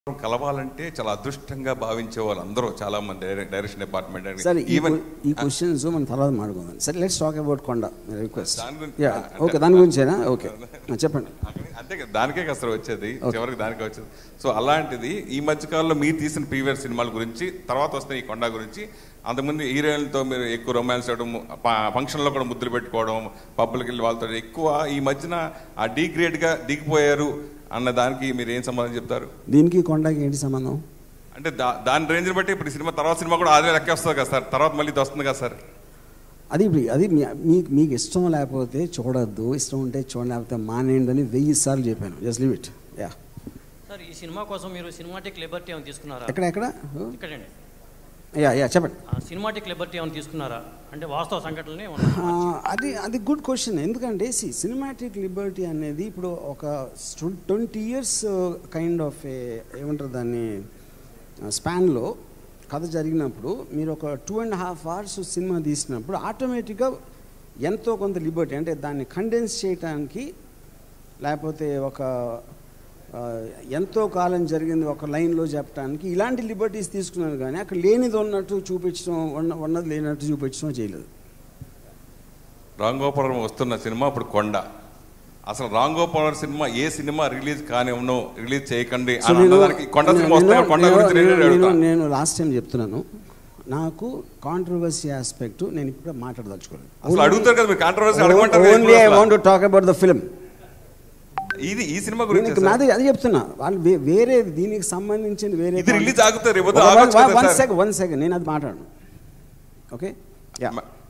కలవాలంటే చాలా అదృష్టంగా భావించే వాళ్ళు అందరూ చాలా మంది డైరెక్షన్ డిపార్ట్మెంట్ సరే ఈ క్వశ్చన్స్ మనం తర్వాత మాట్లాడుకుందాం. సరే let's talk about Konda request. Okay దాని గురించేనా? ఓకే చెప్పండి. అంతే కదా, దానికే కసరు వచ్చేది, చివరికి దానికే వచ్చేది. సో అలాంటిది ఈ మధ్యకాలంలో మీరు తీసిన ప్రీవియస్ సినిమాల గురించి, తర్వాత వస్తే ఈ కొండ గురించి, అంతకుముందు హీరోయిన్లతో మీరు ఎక్కువ రొమాన్స్ చేయడం, ఫంక్షన్లో కూడా ముద్దులు పెట్టుకోవడం, పబ్బులకి వెళ్ళి వాళ్ళతో ఎక్కువ ఈ మధ్యన ఆ డీగ్రేడ్గా దిగిపోయారు అన్న దానికి మీరు ఏం సంబంధం చెప్తారు? దీనికి కొండకి ఏంటి సంబంధం అంటే దాని రేంజ్ని బట్టి ఇప్పుడు సినిమా తర్వాత సినిమా కూడా అదే లెక్క వస్తుంది కదా సార్, తర్వాత మళ్ళీ ఇది వస్తుంది కదా సార్. అది మీకు ఇష్టం లేకపోతే చూడొద్దు, ఇష్టం ఉంటే చూడలేకపోతే మానేయండి అని 1000 సార్లు చెప్పాను. Just leave it. Yeah sir, ఈ సినిమా కోసం మీరు సినిమాటిక్ లిబర్టీ ఏమైనా తీసుకున్నారా? ఇక్కడండి. యా చెప్పండి. సినిమాటిక్ లిబర్టీ ఏమైనా తీసుకున్నారా అంటే వాస్తవ సంఘటనలే? అది గుడ్ క్వశ్చన్. ఎందుకంటే సినిమాటిక్ లిబర్టీ అనేది ఇప్పుడు ఒక 20 years కైండ్ ఆఫ్ ఏమంటారు దాన్ని స్పాన్లో కథ జరిగినప్పుడు మీరు ఒక 2.5 hours సినిమా తీసినప్పుడు ఆటోమేటిక్గా ఎంతో కొంత లిబర్టీ, అంటే దాన్ని కండెన్స్ చేయటానికి, లేకపోతే ఒక ఎంతో కాలం జరిగింది ఒక లైన్లో చెప్పడానికి ఇలాంటి లిబర్టీస్ తీసుకున్నాను. కానీ అక్కడ లేనిది ఉన్నట్టు చూపించడం, ఉన్నది లేనట్టు చూపించడం చేయలేదు. రాంగోపాలం వస్తున్న సినిమా ఇప్పుడు కొండ. అసలు రాంగోపాలం సినిమా ఏ సినిమా రిలీజ్ కానివ్వను, రిలీజ్ చేయకండి నేను లాస్ట్ టైం చెప్తున్నాను, నాకు కాంట్రవర్సీ ఆస్పెక్ట్ నేను ఇప్పుడు మాట్లాడదలుచుకోలేదు. అసలు అడుగుతారు కదా మీరు controversy only I want to talk about the film. ఈ సినిమా గురించి అది చెప్తున్నా. వాళ్ళు వేరే దీనికి సంబంధించింది వేరే రిలీజ్ ఆగుతారు. వన్ సెకండ్ నేను అది మాట్లాడను. ఓకే.